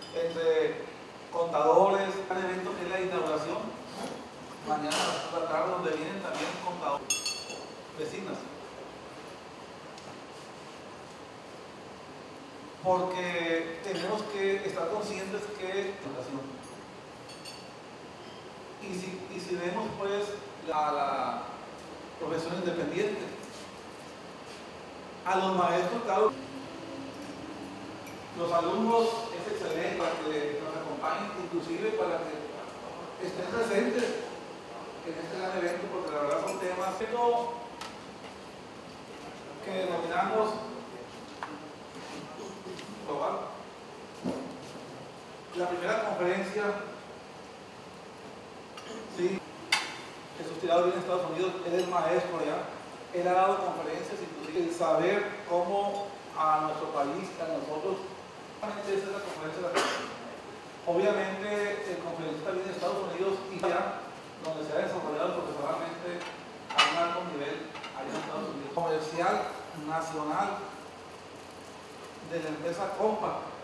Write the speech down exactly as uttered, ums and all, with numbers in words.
entre contadores, un evento que es la inauguración, mañana a la tarde, donde vienen también contadores, vecinas. Porque tenemos que estar conscientes que y si, y si vemos pues la, la profesión independiente, a los maestros, claro, los alumnos es excelente para que nos acompañen, inclusive para que estén presentes en este gran evento, porque la verdad son temas que denominamos global. La primera conferencia, sí, Jesús Tirado viene a Estados Unidos, él es maestro allá, él ha dado conferencias, inclusive el saber cómo a nuestro país, a nosotros, esa es la conferencia de la obviamente el conferencista viene de Estados Unidos y ya donde se ha desarrollado profesionalmente a un alto nivel allá en Estados Unidos. Comercial nacional de la empresa Compa.